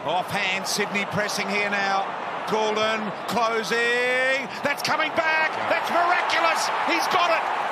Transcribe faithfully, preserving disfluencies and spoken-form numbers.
Offhand, Sydney pressing here now. Goulden closing. That's coming back. That's miraculous. He's got it.